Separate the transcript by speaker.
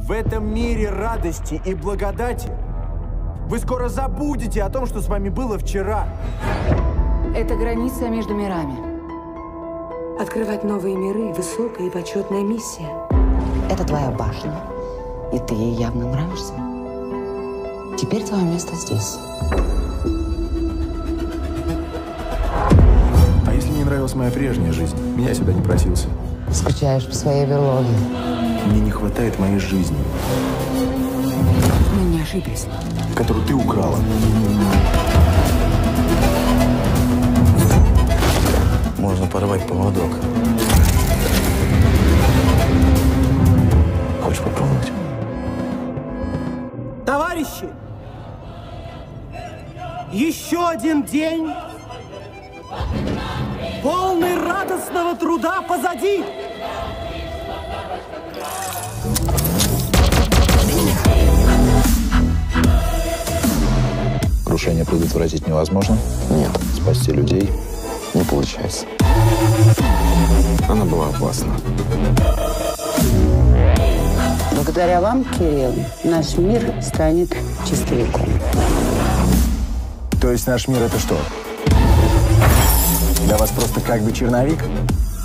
Speaker 1: В этом мире радости и благодати вы скоро забудете о том, что с вами было вчера.
Speaker 2: Это граница между мирами.
Speaker 3: Открывать новые миры – высокая и почетная миссия.
Speaker 4: Это твоя башня, и ты ей явно нравишься. Теперь твое место здесь.
Speaker 1: А если не нравилась моя прежняя жизнь? Меня сюда не просился.
Speaker 4: Скучаешь по своей берлоге.
Speaker 1: Мне не хватает моей жизни,
Speaker 2: Мы не ошиблись.
Speaker 1: которую ты украла.
Speaker 5: Можно порвать поводок. Хочешь попробовать?
Speaker 6: Товарищи, еще один день, полный радостного труда позади.
Speaker 5: Крушение предотвратить невозможно? Нет. Спасти людей не получается. Она была опасна.
Speaker 4: Благодаря вам, Кирилл, наш мир станет чистовиком.
Speaker 1: То есть наш мир — это что? Для вас просто как бы черновик?